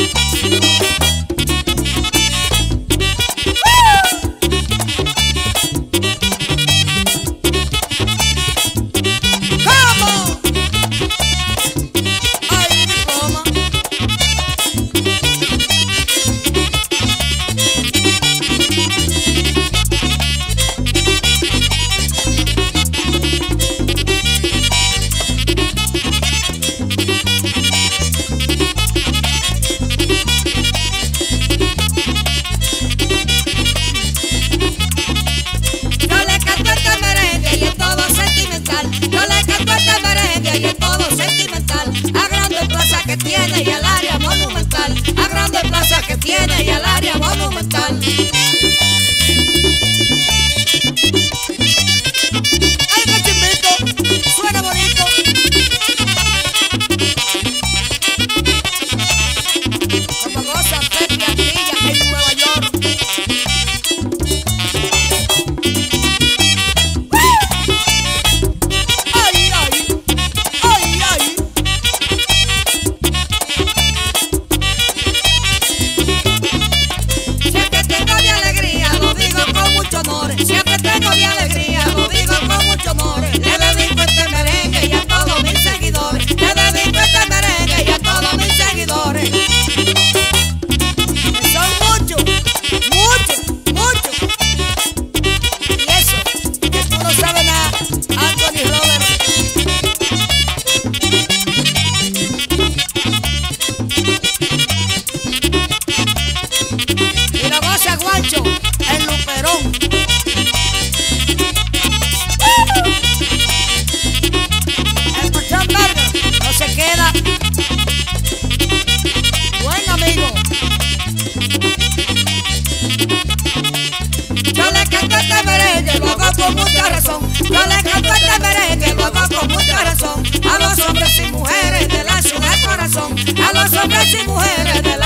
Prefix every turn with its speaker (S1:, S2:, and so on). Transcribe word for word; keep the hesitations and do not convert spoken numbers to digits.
S1: Tiene y al área monumental, a grande plaza que tiene y al área monumental. ¡Ay, qué chimbito! Suena bonito. Como goza Pepe Antilla en Nueva York. ¡Ay, ay! ¡Ay, ay! Siempre tengo mi alegría, lo digo con mucho amor. Le dedico este merengue y a todos mis seguidores. Le dedico este merengue y a todos mis seguidores. Son muchos, muchos, muchos. Y eso, que tú no sabes nada, Anthony Robert. Y la voz de Guancho, el Luperón. Queda buen amigo. Yo le canto este merengue, lo hago con mucha razón. Yo le canto este merengue, lo hago con mucha razón. A los hombres y mujeres de la ciudad corazón, a los hombres y mujeres de la